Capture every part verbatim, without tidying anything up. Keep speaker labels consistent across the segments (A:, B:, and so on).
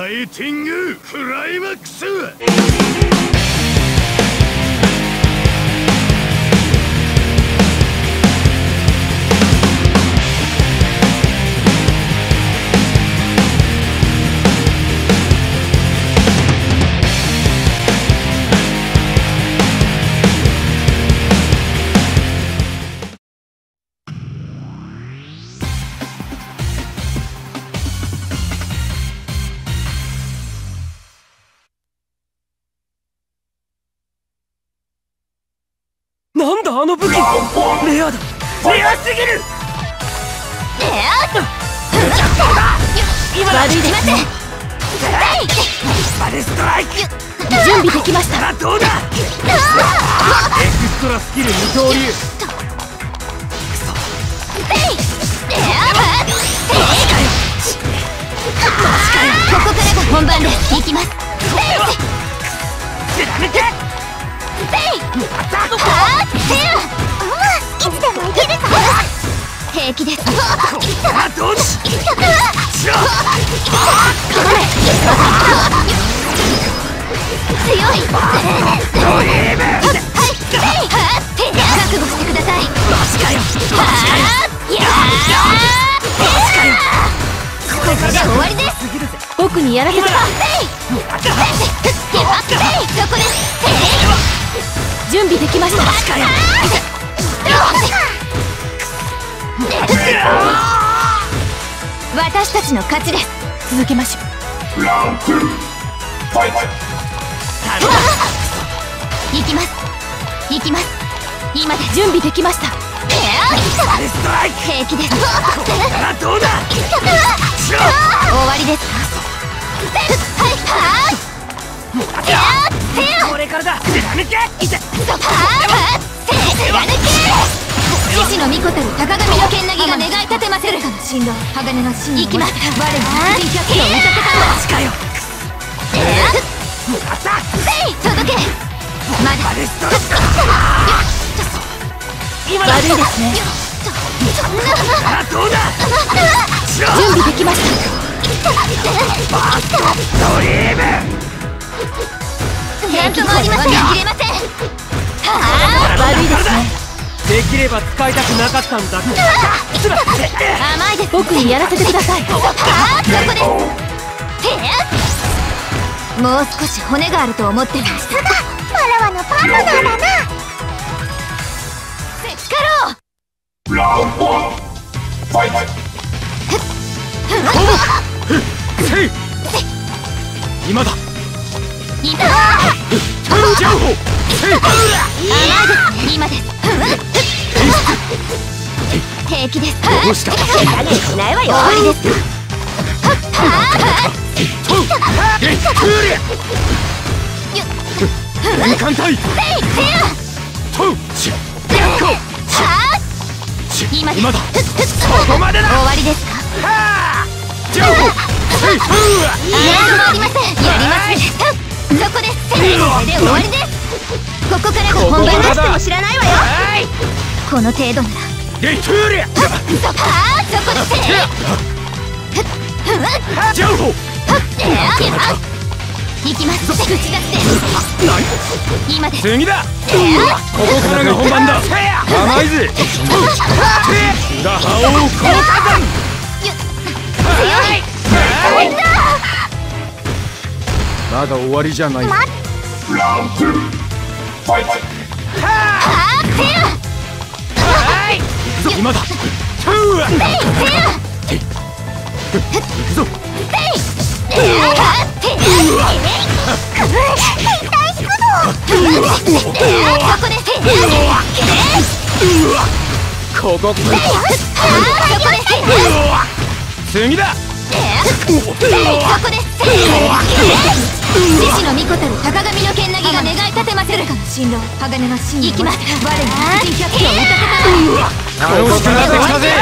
A: ァイティングクライマックス。
B: なんだあの武器、レアだ。レアすぎる。
C: レア悪いですね。
B: バレストライク
C: 準備できました。
B: らどうだ。エクストラスキル二刀流。
C: ここからが本番です。いきます。
B: 貫け。
C: いつでもいけるぞ。平気です。
B: どうだ。
C: 強い。ドリーム。覚悟してください。
B: マジかよ。マジかよ。
C: ここで終わりです。僕にやらせて。そこです。準備できました。私たちの勝ちです。続けましょう。行きます。行きます。今で準備できました。平気です。
B: どうだ。
C: 終わりです。
B: これからだ。貫け。
C: 獅子の御子たる高神の剣なぎが願い立てませるかの神道鋼の真行きます。我の人百キロを見立てたんだ。
B: マジかよ。
C: 届け。まだ悪いですね。
B: どうだ。
C: 準備できました。
B: ドリーム。
C: なんともありません。切れません。悪いですね。
B: できれば使いたくなかったんだけど。
C: 甘いです。僕にやらせてください。そこです。もう少し骨があると思ってました。わらわのパートナーだな。せっかろう。
B: 今だ。
C: 今。
B: ジャンホ。
C: 甘いです。今です。平気です。
B: どうした。
C: しないわよ。終わりです。
B: 簡単。
C: 今
B: 今だ。そこまでだ。
C: 終わりですか。
B: ジャンホ。
C: なんともありません。やりますね。そこです。これで終わりです。ここからが本番。なくても知らないわよ。この程度なら。
B: レイトゥーリア。
C: そこです。
B: ジャンホ。
C: 行きます。口出して。今です。
B: 次だ。ここからが本番だ。甘いぜ。裏覇王降下弾。
C: 強い。
B: まだ終わりじゃない。今だ。行くぞ。ここ。次だ。獅子の御子たる高神の剣なぎが願い立てませるかの神道鋼の真理。行きます。我に一百キロを見立てた。 楽しくなってきたぜ。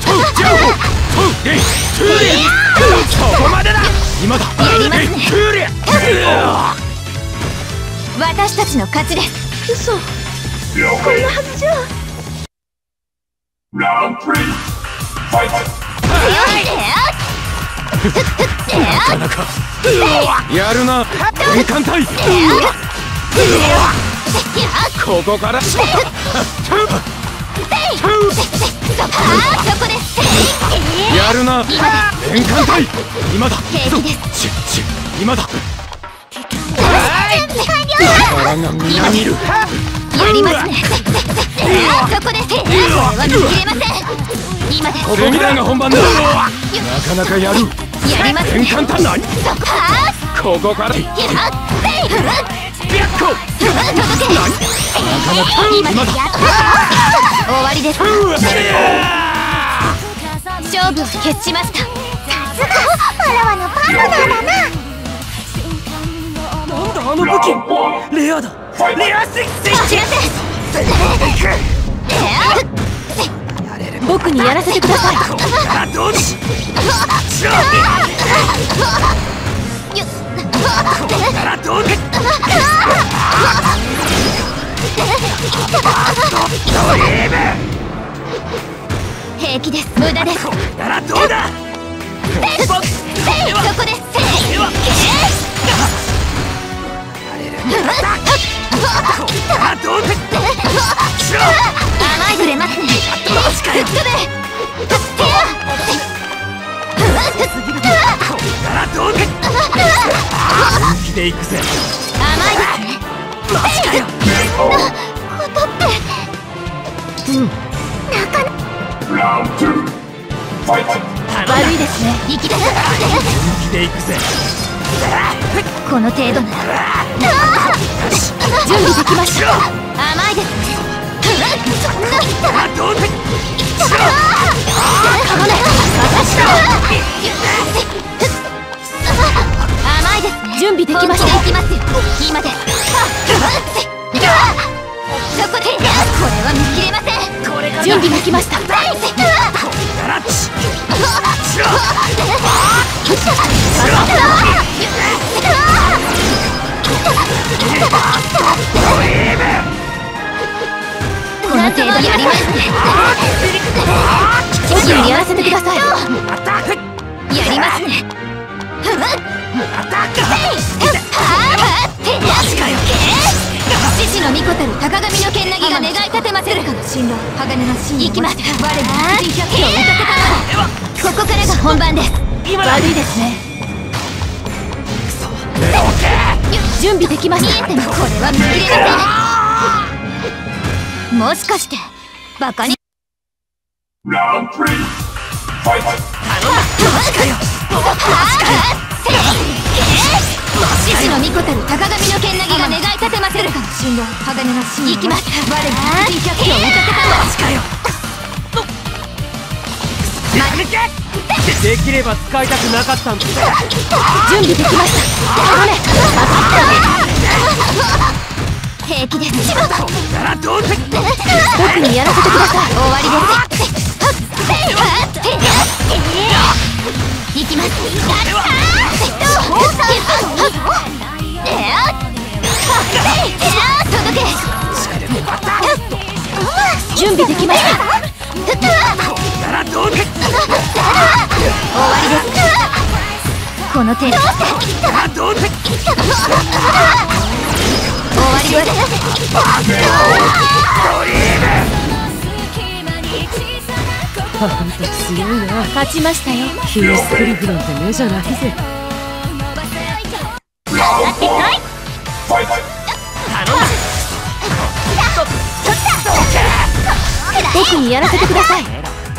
B: そこまでだ。今だ。
C: やりますね。私たちの勝ちです。嘘。こんなはずじゃ。強い。
A: なかなかやるな変換体ここから
C: そこです。
A: やるな変換体今だ
C: 平気です。
A: ちち今だ
C: 準備完了。
A: 腹がみなぎる
C: やりますね。そこです。これは見切れません。今です。
A: ここからが本番だなかなかやる
C: やりますね。
A: 変換体何ここから
C: やっ
A: ビャッコ
C: 届け。なかなか今です。終わりです。勝負を決しました。さすがパラワのパートナーだな。
D: なんだあの武器レアだレアスイッチ
C: 知らせ僕にやらせてください。
D: どうしどう
C: 平気です。無駄です。そこです甘いくれますね。吹っ飛べ。
D: 本気で行くぜ
C: 甘いですね。
D: マジかよ
C: ことってなかなか悪いですね。行きだ。
D: 本気で行くぜ
C: この程度なら準備できました。甘いですね。そんな
D: どうせ
C: 甘いですね。準備できました。行きますよ。今でそこでこれは見切れません。準備できました。この程度やりますね。僕にやらせてください。やりますね。獅子の御子たる高神の剣なぎが願い立てませるかの神羅鋼の神行きます。我に人百キロを打たせたまここからが本番です。悪いですね。準備できました。見えてもこれは見切れません。もしかしてバカに獅子の御子たる高神の剣なぎが願い立てませるかの神羅鋼の神行きます。我に人百キロを打たせたま
D: できれば使いたくなかったんだ。
C: 準備できました。平気です。僕にやらせてください。終わりです。行きます。届け。準備できました。終わりです。この程度。終わりです。
D: あんた強いな。
C: 勝ちましたよ。
D: ヒースクリフなんて目じゃないぜ。
C: 僕にやらせてください。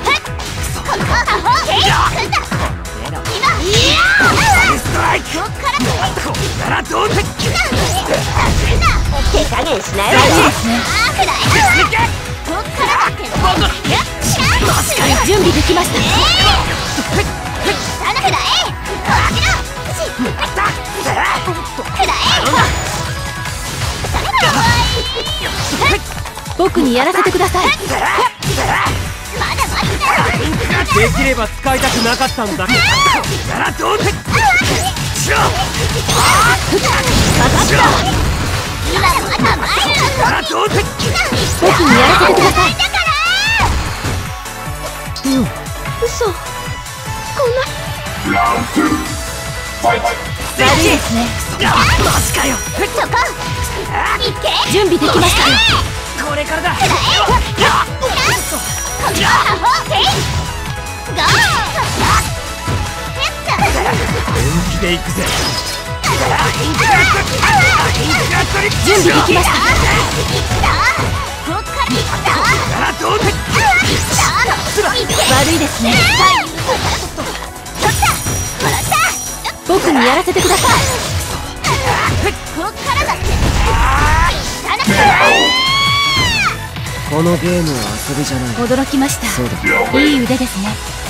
E: 手加減しないわよ。
C: 準備できました。僕にやらせてください。
D: できれば使いたくなかったんだ。
C: 僕にやらせてください。嘘。こんな悪いですね。
D: マジかよ。
C: そこ準備できましたよ。
D: これからだ。本気で行くぜ。
C: 準備できました。悪いですね。僕にやらせてください。
D: このゲームは遊びじゃない。
C: 驚きました。
D: そうだ。
C: いい腕ですね。